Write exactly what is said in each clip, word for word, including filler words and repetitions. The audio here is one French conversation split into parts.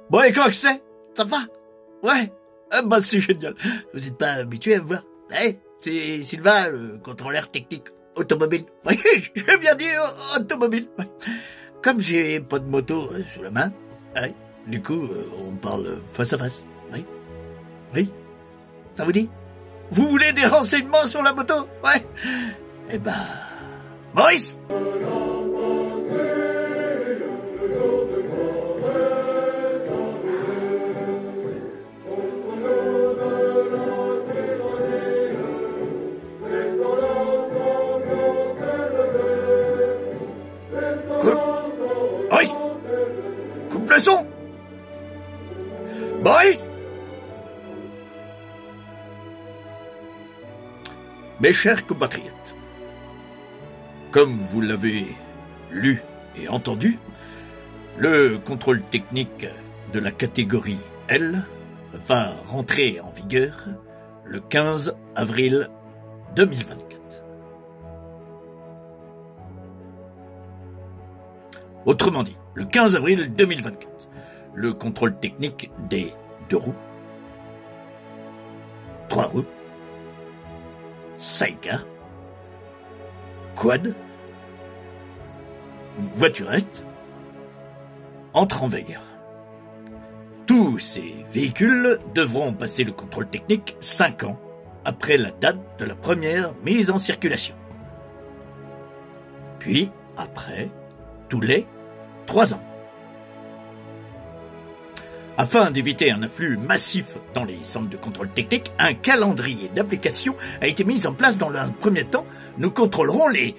Bon, et comment que c'est? Ça va? Ouais. Ah bah c'est génial. Vous n'êtes pas habitué à me voir. Eh, c'est Sylvain, le contrôleur technique automobile. Oui, j'ai bien dit euh, automobile. Ouais. Comme j'ai pas de moto euh, sous la main, ouais, du coup, euh, on parle face à face. Oui. Oui. Ça vous dit? Vous voulez des renseignements sur la moto? Ouais. Eh ben... Maurice! Coupe! Maurice! Coupe le son! Maurice! Mes chers compatriotes, comme vous l'avez lu et entendu, le contrôle technique de la catégorie L va rentrer en vigueur le quinze avril deux mille vingt-quatre. Autrement dit, le quinze avril deux mille vingt-quatre, le contrôle technique des deux roues, trois roues, sidecar, quad, voiturette, entre en vigueur. Tous ces véhicules devront passer le contrôle technique cinq ans après la date de la première mise en circulation. Puis, après, tous les trois ans. Afin d'éviter un afflux massif dans les centres de contrôle technique, un calendrier d'application a été mis en place. Dans le premier temps, nous contrôlerons les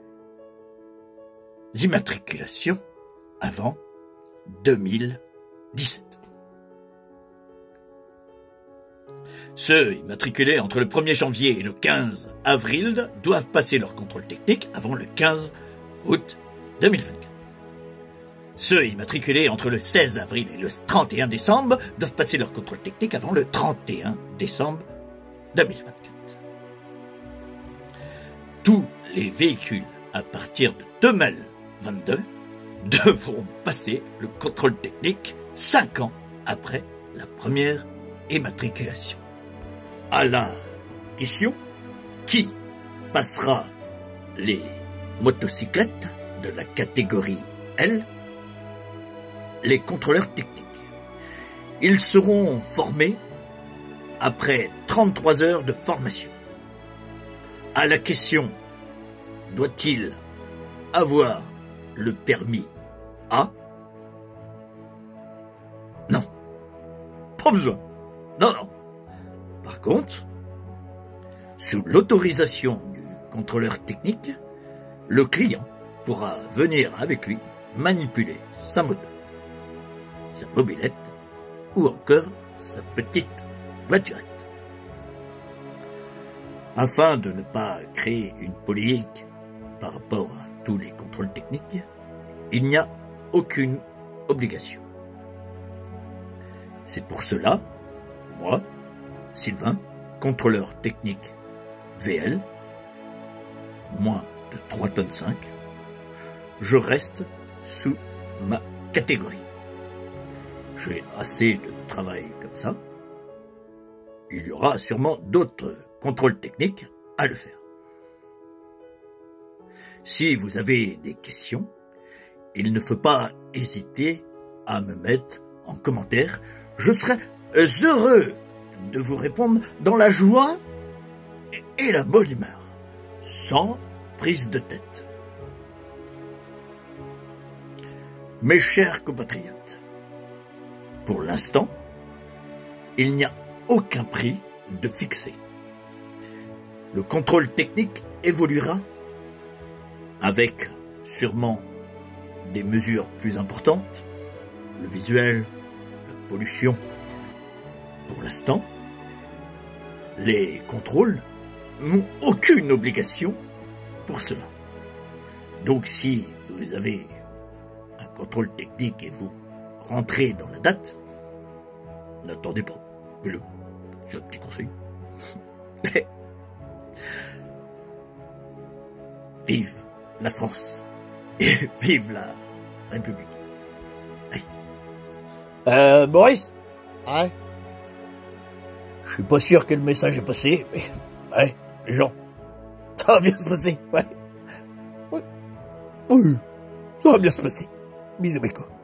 immatriculations avant deux mille dix-sept. Ceux immatriculés entre le premier janvier et le quinze avril doivent passer leur contrôle technique avant le quinze août deux mille vingt-quatre. Ceux immatriculés entre le seize avril et le trente et un décembre doivent passer leur contrôle technique avant le trente et un décembre deux mille vingt-quatre. Tous les véhicules à partir de deux mille vingt-deux devront passer le contrôle technique cinq ans après la première immatriculation. À la question, qui passera les motocyclettes de la catégorie L? Les contrôleurs techniques. Ils seront formés après trente-trois heures de formation. À la question, doit-il avoir le permis A? Non. Pas besoin. Non, non. Par contre, sous l'autorisation du contrôleur technique, le client pourra venir avec lui manipuler sa moto, sa mobilette ou encore sa petite voiturette. Afin de ne pas créer une polémique par rapport à tous les contrôles techniques, il n'y a aucune obligation. C'est pour cela, moi, Sylvain, contrôleur technique V L, moins de trois tonnes cinq, je reste sous ma catégorie. J'ai assez de travail comme ça. Il y aura sûrement d'autres contrôles techniques à le faire. Si vous avez des questions, il ne faut pas hésiter à me mettre en commentaire. Je serai heureux de vous répondre dans la joie et la bonne humeur, sans prise de tête. Mes chers compatriotes, pour l'instant, il n'y a aucun prix de fixé. Le contrôle technique évoluera avec sûrement des mesures plus importantes, le visuel, la pollution. Pour l'instant, les contrôles n'ont aucune obligation pour cela. Donc si vous avez un contrôle technique et vous rentrez dans la date, n'attendez pas. Le, c'est un petit conseil. Vive la France et vive la République. Allez. Euh, Maurice? Ouais? Je suis pas sûr que le message est passé, mais... Ouais, Jean. Ça va bien se passer, ouais. Ouais. Oui, ça va bien se passer. Bisous, Beko.